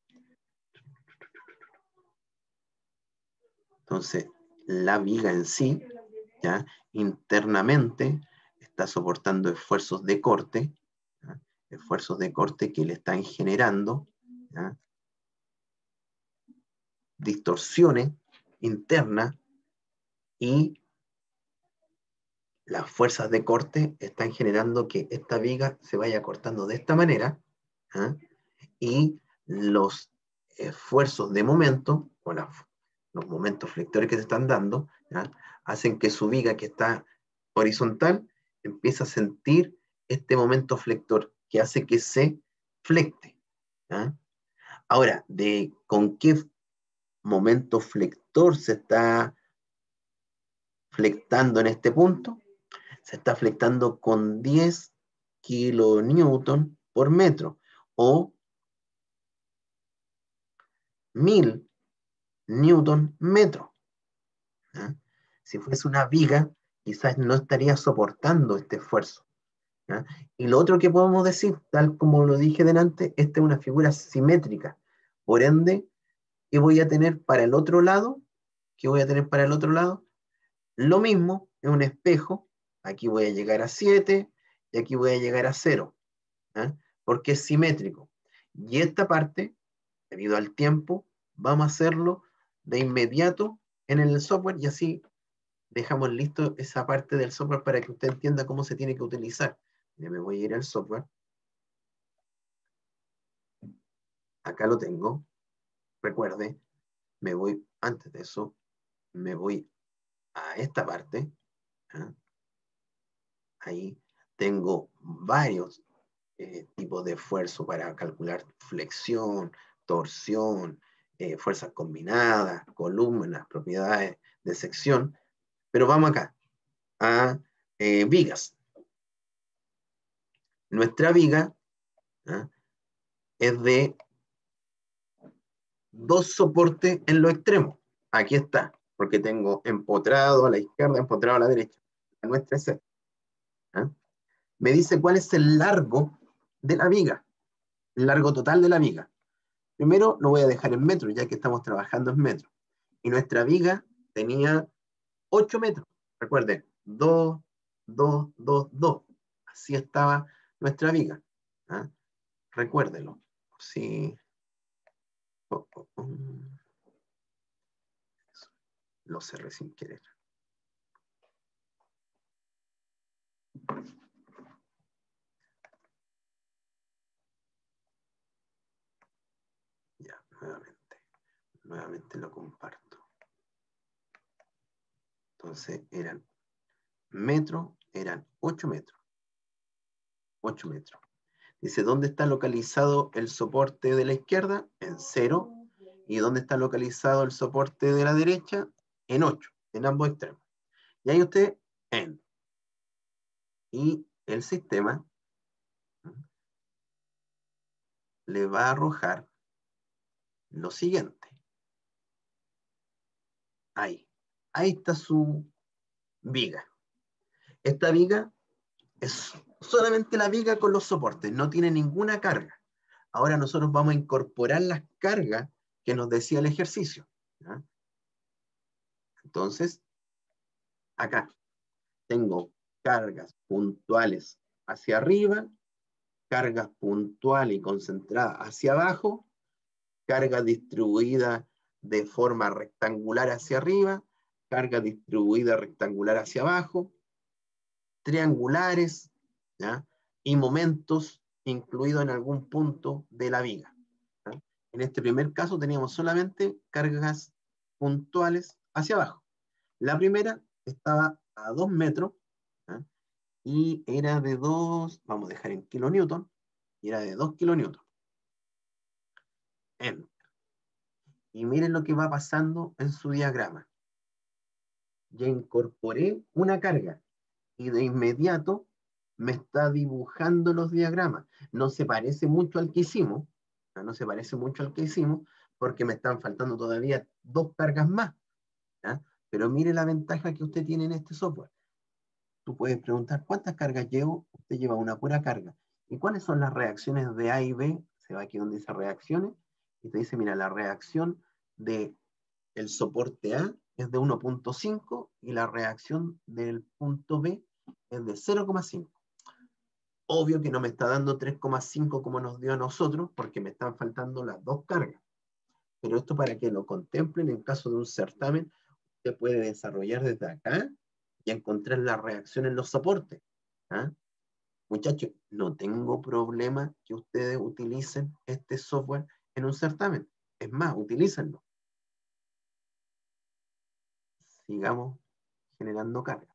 Entonces, la viga en sí, ¿ya? Internamente, está soportando esfuerzos de corte, ¿ya? Esfuerzos de corte que le están generando, ¿ya? Distorsiones internas, y las fuerzas de corte están generando que esta viga se vaya cortando de esta manera, ¿ya? Y los esfuerzos de momento, o la, los momentos flectores que se están dando, ¿ya? Hacen que su viga, que está horizontal, empiece a sentir este momento flector que hace que se flecte, ¿ya? Ahora, de con qué momento flector se está flectando en este punto, se está flectando con diez kilonewton por metro, o mil newton metro. ¿Ya? Si fuese una viga, quizás no estaría soportando este esfuerzo. ¿Ya? Y lo otro que podemos decir, tal como lo dije delante, esta es una figura simétrica. Por ende, ¿qué voy a tener para el otro lado? ¿Qué voy a tener para el otro lado? Lo mismo, es un espejo. Aquí voy a llegar a siete y aquí voy a llegar a cero. ¿Ya? Porque es simétrico. Y esta parte, debido al tiempo, vamos a hacerlo de inmediato en el software, y así dejamos listo esa parte del software para que usted entienda cómo se tiene que utilizar. Ya me voy a ir al software. Acá lo tengo. Recuerde, me voy, antes de eso, me voy a esta parte. ¿Ah? Ahí tengo varios eh, tipos de esfuerzo para calcular flexión, torsión, eh, fuerzas combinadas, columnas, propiedades de sección. Pero vamos acá, a eh, vigas. Nuestra viga, ¿ah?, es de dos soportes en los extremos. Aquí está, porque tengo empotrado a la izquierda, empotrado a la derecha. La nuestra es esta. ¿Ah? Me dice cuál es el largo de la viga, el largo total de la viga. Primero lo voy a dejar en metros, ya que estamos trabajando en metros. Y nuestra viga tenía ocho metros. Recuerden, dos, dos, dos, dos. Así estaba nuestra viga. ¿Ah? Recuérdenlo. Sí. Oh, oh, oh. Lo cerré sin querer. Ya, nuevamente. Nuevamente lo comparto. Entonces eran metros, eran ocho metros. ocho metros. Dice, ¿dónde está localizado el soporte de la izquierda? En cero. ¿Y dónde está localizado el soporte de la derecha? En ocho, en ambos extremos. Y ahí usted, en. Y el sistema le va a arrojar lo siguiente. Ahí. ahí está su viga. Esta viga es solamente la viga con los soportes, no tiene ninguna carga. Ahora nosotros vamos a incorporar las cargas que nos decía el ejercicio, ¿ya? Entonces, acá tengo cargas puntuales hacia arriba, cargas puntuales y concentradas hacia abajo, carga distribuida de forma rectangular hacia arriba, carga distribuida rectangular hacia abajo, triangulares, ¿ya? Y momentos incluidos en algún punto de la viga, ¿ya? En este primer caso teníamos solamente cargas puntuales hacia abajo. La primera estaba a dos metros, ¿ya? Y era de dos, vamos a dejar en kilonewton, y era de dos kilonewton. En. Y miren lo que va pasando en su diagrama. Ya incorporé una carga y de inmediato me está dibujando los diagramas. No se parece mucho al que hicimos, no se parece mucho al que hicimos, porque me están faltando todavía dos cargas más, ¿ya? Pero mire la ventaja que usted tiene en este software. Tú puedes preguntar, ¿cuántas cargas llevo? Usted lleva una pura carga. ¿Y cuáles son las reacciones de A y B? Se va aquí donde dice reacciones, y te dice, mira, la reacción de el soporte A es de uno punto cinco y la reacción del punto B es de cero coma cinco. Obvio que no me está dando tres coma cinco como nos dio a nosotros, porque me están faltando las dos cargas. Pero esto para que lo contemplen en caso de un certamen, usted puede desarrollar desde acá y encontrar la reacción en los soportes. ¿Ah? Muchachos, no tengo problema que ustedes utilicen este software en un certamen. Es más, utilícenlo. Sigamos generando carga.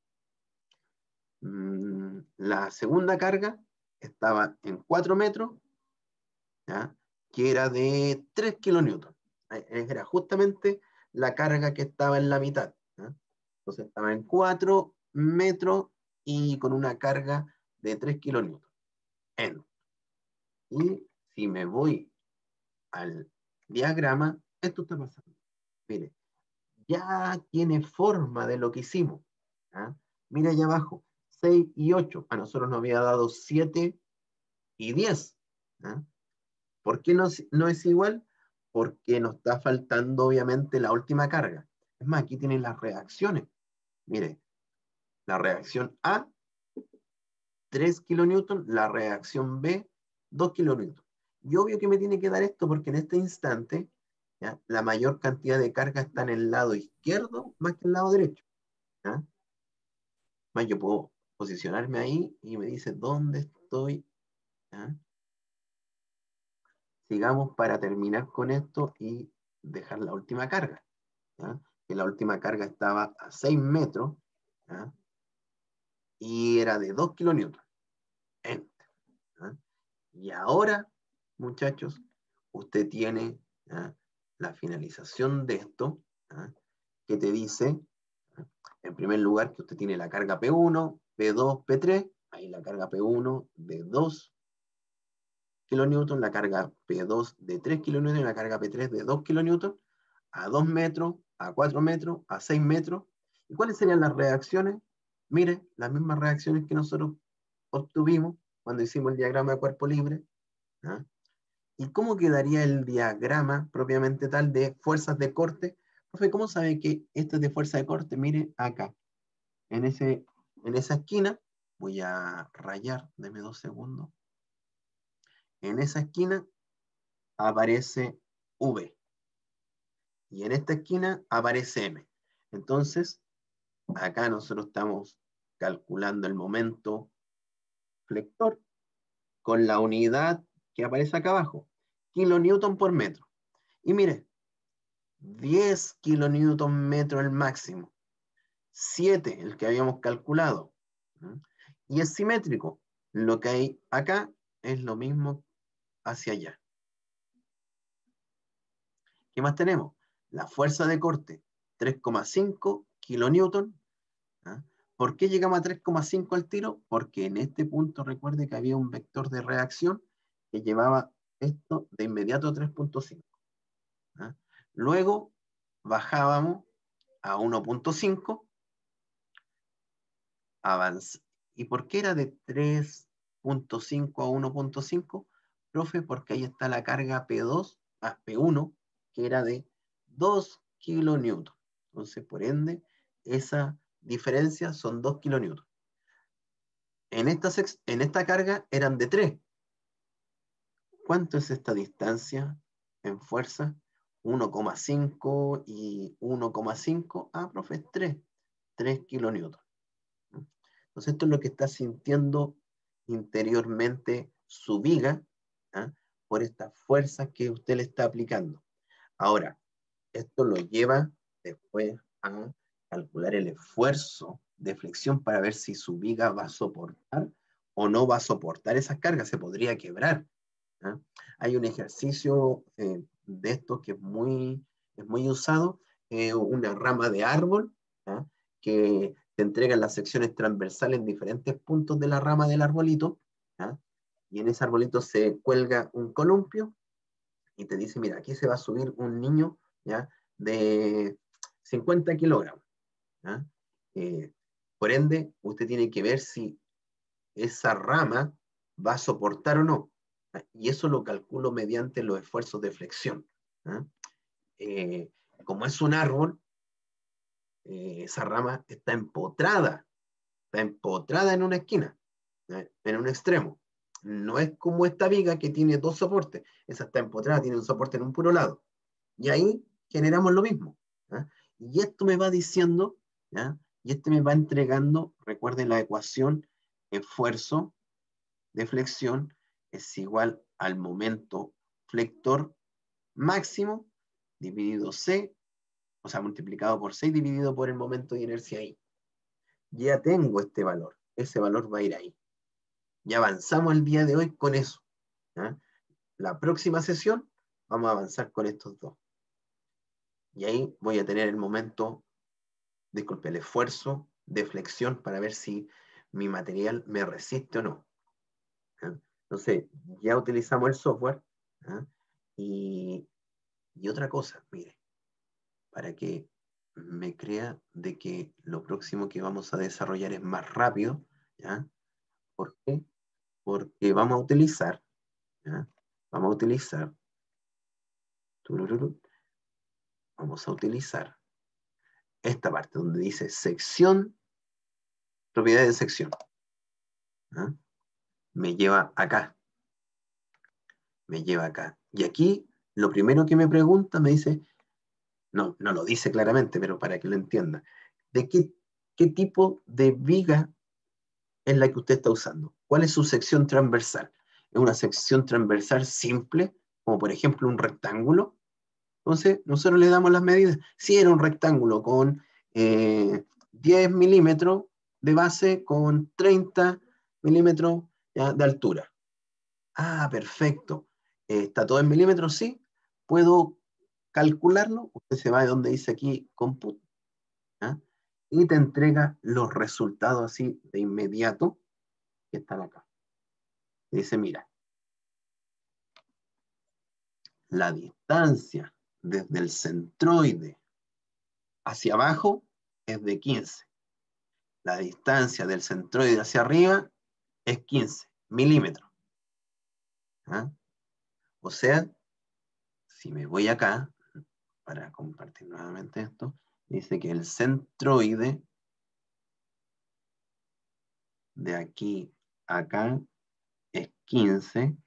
Mm, la segunda carga estaba en cuatro metros, ¿ya? Que era de tres kilonewtons. Era justamente la carga que estaba en la mitad, ¿ya? Entonces estaba en cuatro metros y con una carga de tres kilonewtons. En. Y si me voy al diagrama, esto está pasando. Mire, ya tiene forma de lo que hicimos, ¿ya? Mira allá abajo, seis y ocho. A nosotros nos había dado siete y diez. ¿Ya? ¿Por qué no, no es igual? Porque nos está faltando obviamente la última carga. Es más, aquí tienen las reacciones. Mire, la reacción A, tres kilonewtons, la reacción B, dos kilonewtons. Y obvio que me tiene que dar esto porque en este instante, ¿ya? La mayor cantidad de carga está en el lado izquierdo más que en el lado derecho, ¿ya? Más yo puedo posicionarme ahí y me dice dónde estoy, ¿ya? Sigamos para terminar con esto y dejar la última carga, ¿ya? Que la última carga estaba a seis metros, ¿ya? Y era de dos kilonewtons. Enter, ¿ya? Y ahora, muchachos, usted tiene, ¿ya? La finalización de esto, ¿ya? Que te dice, ¿ya? En primer lugar, que usted tiene la carga P uno, P dos, P tres, ahí la carga P uno de dos kilonewtons, la carga P dos de tres kilonewtons y la carga P tres de dos kilonewtons, a dos metros, a cuatro metros, a seis metros. ¿Y cuáles serían las reacciones? Mire, las mismas reacciones que nosotros obtuvimos cuando hicimos el diagrama de cuerpo libre, ¿ah? ¿Y cómo quedaría el diagrama propiamente tal de fuerzas de corte? Profe, ¿cómo sabe que esto es de fuerza de corte? Mire acá, en, ese, en esa esquina, voy a rayar, deme dos segundos. En esa esquina aparece V. Y en esta esquina aparece M. Entonces, acá nosotros estamos calculando el momento flector con la unidad que aparece acá abajo, kilonewton por metro. Y mire, diez kilonewton metro el máximo, siete el que habíamos calculado. ¿No? Y es simétrico. Lo que hay acá es lo mismo hacia allá. ¿Qué más tenemos? La fuerza de corte, tres coma cinco kilonewton. ¿Ah? ¿Por qué llegamos a tres coma cinco al tiro? Porque en este punto recuerde que había un vector de reacción que llevaba esto de inmediato a tres punto cinco. ¿Ah? Luego bajábamos a uno punto cinco, avanza. ¿Y por qué era de tres punto cinco a uno punto cinco? Profe, porque ahí está la carga P dos más P uno, que era de dos kilonewtons. Entonces, por ende, esa diferencia son dos kilonewtons. En esta, en esta carga eran de tres. ¿Cuánto es esta distancia en fuerza? uno coma cinco y uno coma cinco. Ah, profe, es tres. tres kilonewtons. Entonces, esto es lo que está sintiendo interiormente su viga, ¿ah?, por estas fuerzas que usted le está aplicando. Ahora, esto lo lleva después a calcular el esfuerzo de flexión para ver si su viga va a soportar o no va a soportar esas cargas, se podría quebrar. ¿Ah? Hay un ejercicio eh, de estos que es muy, es muy usado, eh, una rama de árbol, ¿ah?, que te entregan las secciones transversales en diferentes puntos de la rama del arbolito, ¿ah?, y en ese arbolito se cuelga un columpio y te dice, mira, aquí se va a subir un niño, ¿ya?, de cincuenta kilogramos. ¿Ah? Eh, por ende, usted tiene que ver si esa rama va a soportar o no. ¿Ah? Y eso lo calculo mediante los esfuerzos de flexión. ¿Ah? Eh, como es un árbol, eh, esa rama está empotrada, está empotrada en una esquina, ¿eh?, en un extremo. No es como esta viga que tiene dos soportes, esa está empotrada, tiene un soporte en un puro lado. Y ahí generamos lo mismo. ¿Ah? Y esto me va diciendo, ¿ya?, y este me va entregando, recuerden la ecuación, esfuerzo de flexión es igual al momento flector máximo dividido C, o sea, multiplicado por seis dividido por el momento de inercia I. Ya tengo este valor, ese valor va a ir ahí. Ya avanzamos el día de hoy con eso. ¿Ah? La próxima sesión vamos a avanzar con estos dos. Y ahí voy a tener el momento, disculpe, el esfuerzo de flexión para ver si mi material me resiste o no. ¿Ah? Entonces, ya utilizamos el software. ¿Ah? Y, y otra cosa, mire, para que me crea de que lo próximo que vamos a desarrollar es más rápido. ¿Ya? ¿Por qué? Porque vamos a utilizar, ¿ya?, vamos a utilizar, turururu, vamos a utilizar esta parte donde dice sección, propiedades de sección. ¿Ah? Me lleva acá. Me lleva acá. Y aquí, lo primero que me pregunta, me dice, no, no lo dice claramente, pero para que lo entienda, ¿de qué, qué tipo de viga es la que usted está usando? ¿Cuál es su sección transversal? ¿Es una sección transversal simple, como por ejemplo un rectángulo? Entonces, nosotros le damos las medidas. Si era un rectángulo con eh, diez milímetros de base con treinta milímetros, ¿ya?, de altura. Ah, perfecto. Eh, ¿está todo en milímetros? Sí. ¿Puedo calcularlo? Usted se va de donde dice aquí compute, ¿ah?, y te entrega los resultados así de inmediato que están acá. Dice, mira, la distancia desde el centroide hacia abajo es de quince. La distancia del centroide hacia arriba es quince milímetros. ¿Ah? O sea, si me voy acá, para compartir nuevamente esto, dice que el centroide de aquí a acá es quince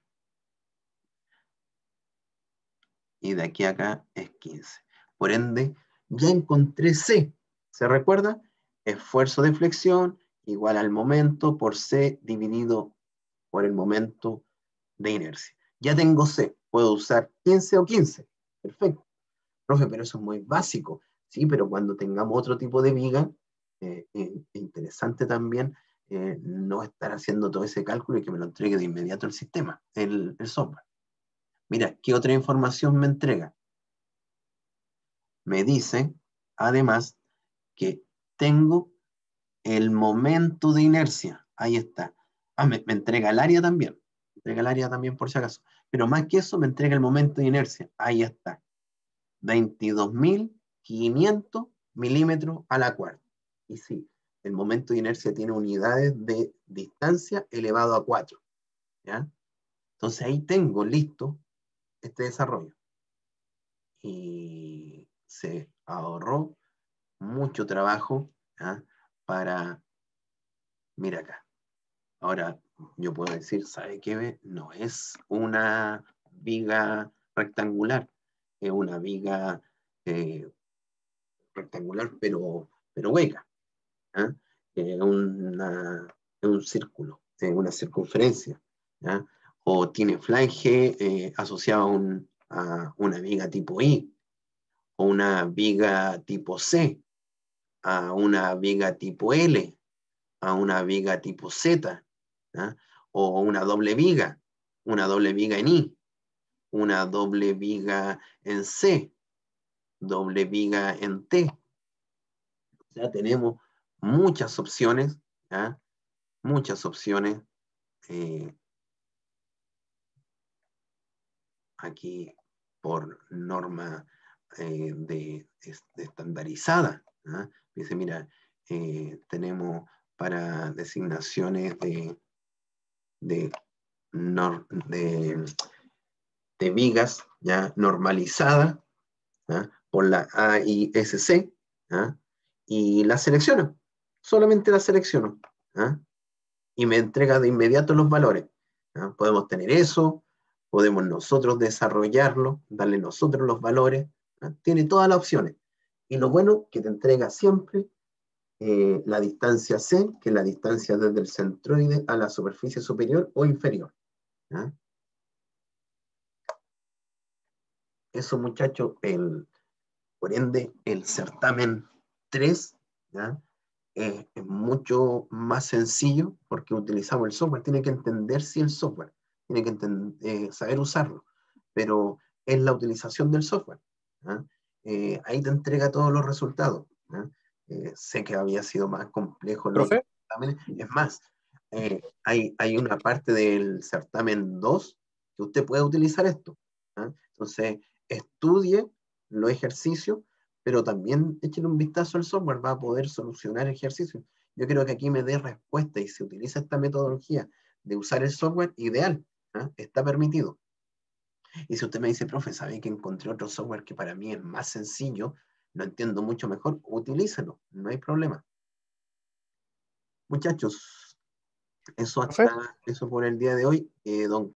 y de aquí a acá es quince. Por ende, ya encontré C. ¿Se recuerda? Esfuerzo de flexión igual al momento por C dividido por el momento de inercia. Ya tengo C. Puedo usar quince o quince. Perfecto. Profe, pero eso es muy básico. Sí, pero cuando tengamos otro tipo de viga, eh, eh, interesante también eh, no estar haciendo todo ese cálculo y que me lo entregue de inmediato el sistema, el, el software. Mira, ¿qué otra información me entrega? Me dice, además, que tengo el momento de inercia. Ahí está. Ah, me, me entrega el área también. Me entrega el área también por si acaso. Pero más que eso, me entrega el momento de inercia. Ahí está. veintidós mil quinientos milímetros a la cuarta. Y sí, el momento de inercia tiene unidades de distancia elevado a cuatro. ¿Ya? Entonces ahí tengo listo este desarrollo. Y se ahorró mucho trabajo, ¿ya? Para, mira acá. Ahora yo puedo decir, ¿sabe qué? No es una viga rectangular, es una viga eh, rectangular pero, pero hueca. ¿Ya? Eh, una, un círculo, eh, una circunferencia, ¿ya? O tiene flange eh, asociado a, un, a, una viga tipo I, o una viga tipo C, a una viga tipo L, a una viga tipo Z, ¿ya? O una doble viga, una doble viga en I, una doble viga en C, doble viga en T. O sea, tenemos muchas opciones, ¿ya? Muchas opciones eh, aquí por norma eh, de, de estandarizada. ¿Ah? Dice, mira, eh, tenemos para designaciones de, de, nor, de, de vigas ya normalizada, ¿ah? Por la A I S C, ¿ah? Y la selecciono, solamente la selecciono, ¿ah? Y me entrega de inmediato los valores. ¿Ah? Podemos tener eso, podemos nosotros desarrollarlo, darle nosotros los valores, ¿ah? Tiene todas las opciones. Y lo bueno que te entrega siempre eh, la distancia C, que es la distancia desde el centroide a la superficie superior o inferior. ¿Ah? Eso, muchachos, el, por ende, el certamen tres, ¿ya? Eh, es mucho más sencillo porque utilizamos el software. Tiene que entender si el software, tiene que eh, saber usarlo, pero es la utilización del software. ¿Ah? Eh, ahí te entrega todos los resultados. ¿Ah? Eh, sé que había sido más complejo los otros Profe, certámenes. Es más, eh, hay, hay una parte del certamen dos que usted puede utilizar esto. ¿Ah? Entonces, estudie los ejercicios, pero también échale un vistazo al software, va a poder solucionar ejercicios. Yo creo que aquí me dé respuesta y se utiliza esta metodología de usar el software, ideal, ¿eh? Está permitido. Y si usted me dice, profe, ¿sabe que encontré otro software que para mí es más sencillo, lo entiendo mucho mejor? Utilícelo, no hay problema. Muchachos, eso profe. hasta eso por el día de hoy. Eh, don